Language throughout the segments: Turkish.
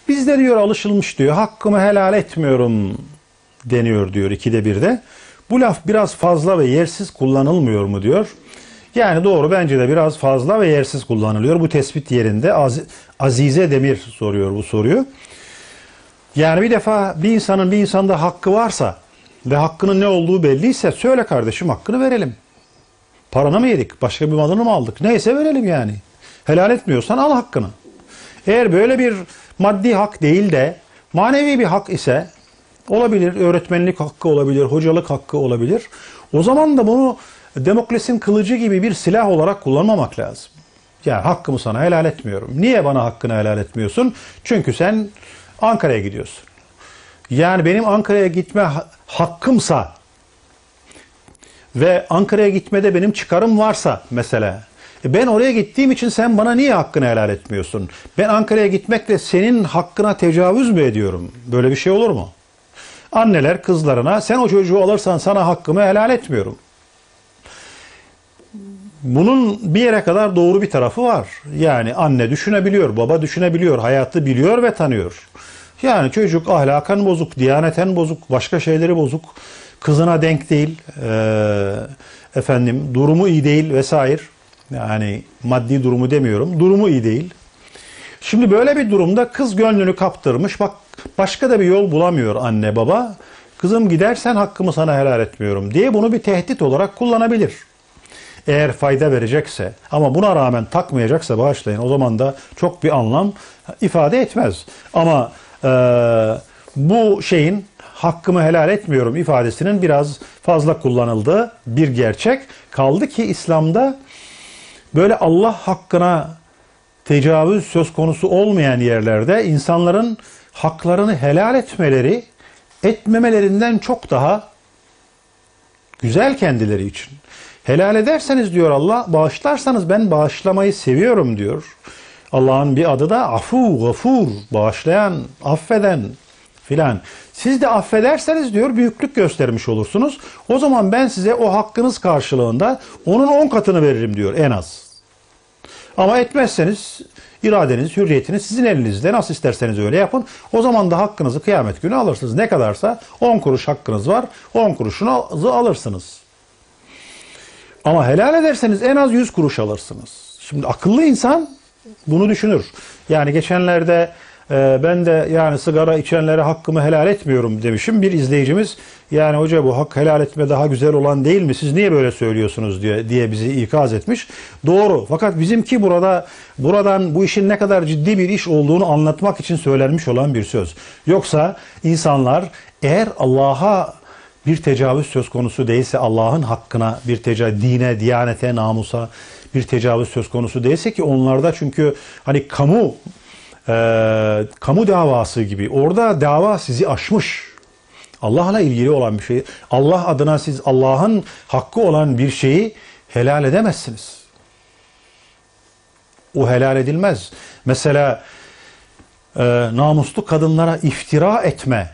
Bizde diyor alışılmış diyor, hakkımı helal etmiyorum deniyor diyor 2'de 1'de. Bu laf biraz fazla ve yersiz kullanılmıyor mu diyor. Yani doğru, bence de biraz fazla ve yersiz kullanılıyor. Bu tespit yerinde. Azize Demir soruyor bu soruyu. Yani bir defa bir insanın bir insanda hakkı varsa ve hakkının ne olduğu belliyse söyle kardeşim, hakkını verelim. Paranı mı yedik? Başka bir malını mı aldık? Neyse verelim yani. Helal etmiyorsan al hakkını. Eğer böyle bir maddi hak değil de manevi bir hak ise olabilir. Öğretmenlik hakkı olabilir, hocalık hakkı olabilir. O zaman da bunu Demokles'in kılıcı gibi bir silah olarak kullanmamak lazım. Yani hakkımı sana helal etmiyorum. Niye bana hakkını helal etmiyorsun? Çünkü sen Ankara'ya gidiyorsun. Yani benim Ankara'ya gitme hakkımsa ve Ankara'ya gitmede benim çıkarım varsa mesela, ben oraya gittiğim için sen bana niye hakkını helal etmiyorsun? Ben Ankara'ya gitmekle senin hakkına tecavüz mü ediyorum? Böyle bir şey olur mu? Anneler kızlarına sen o çocuğu alırsan sana hakkımı helal etmiyorum. Bunun bir yere kadar doğru bir tarafı var. Yani anne düşünebiliyor, baba düşünebiliyor, hayatı biliyor ve tanıyor. Yani çocuk ahlaken bozuk, diyaneten bozuk, başka şeyleri bozuk, kızına denk değil, durumu iyi değil vesaire. Yani maddi durumu demiyorum, durumu iyi değil. Şimdi böyle bir durumda kız gönlünü kaptırmış, bak başka da bir yol bulamıyor anne baba. Kızım gidersen hakkımı sana helal etmiyorum diye bunu bir tehdit olarak kullanabilir. Eğer fayda verecekse, ama buna rağmen takmayacaksa bağışlayın, o zaman da çok bir anlam ifade etmez. Ama bu şeyin hakkımı helal etmiyorum ifadesinin biraz fazla kullanıldığı bir gerçek. Kaldı ki İslam'da böyle Allah hakkına tecavüz söz konusu olmayan yerlerde insanların haklarını helal etmemelerinden çok daha güzel kendileri için. Helal ederseniz diyor Allah, bağışlarsanız ben bağışlamayı seviyorum diyor. Allah'ın bir adı da afu, gafur, bağışlayan, affeden filan. Siz de affederseniz diyor büyüklük göstermiş olursunuz. O zaman ben size o hakkınız karşılığında onun 10 katını veririm diyor en az. Ama etmezseniz iradeniz, hürriyetiniz sizin elinizde. Nasıl isterseniz öyle yapın. O zaman da hakkınızı kıyamet günü alırsınız. Ne kadarsa 10 kuruş hakkınız var. 10 kuruşunuzu alırsınız. Ama helal ederseniz en az 100 kuruş alırsınız. Şimdi akıllı insan bunu düşünür. Yani geçenlerde ben de yani sigara içenlere hakkımı helal etmiyorum demişim. Bir izleyicimiz yani hoca bu hak helal etme daha güzel olan değil mi? Siz niye böyle söylüyorsunuz diye bizi ikaz etmiş. Doğru. Fakat bizimki buradan bu işin ne kadar ciddi bir iş olduğunu anlatmak için söylenmiş olan bir söz. Yoksa insanlar eğer Allah'a bir tecavüz söz konusu değilse, Allah'ın hakkına bir tecavüz, dine, diyanete, namusa bir tecavüz söz konusu değilse, ki onlarda çünkü hani kamu davası gibi, orada dava sizi aşmış. Allah'la ilgili olan bir şey. Allah adına siz Allah'ın hakkı olan bir şeyi helal edemezsiniz. O helal edilmez. Mesela namuslu kadınlara iftira etme.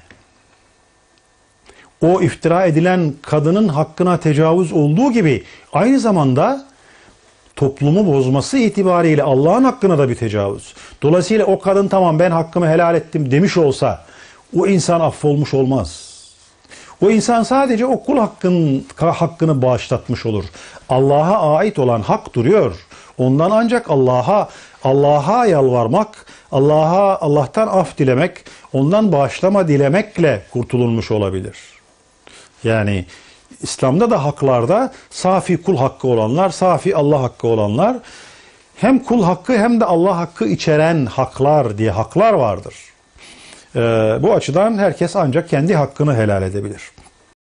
O iftira edilen kadının hakkına tecavüz olduğu gibi aynı zamanda toplumu bozması itibariyle Allah'ın hakkına da bir tecavüz. Dolayısıyla o kadın tamam ben hakkımı helal ettim demiş olsa o insan affolmuş olmaz. O insan sadece o kul hakkını bağışlatmış olur. Allah'a ait olan hak duruyor. Ondan ancak Allah'a yalvarmak, Allah'tan af dilemek, ondan bağışlama dilemekle kurtulunmuş olabilir. Yani İslam'da da haklarda safi kul hakkı olanlar, safi Allah hakkı olanlar, hem kul hakkı hem de Allah hakkı içeren haklar diye haklar vardır. Bu açıdan herkes ancak kendi hakkını helal edebilir.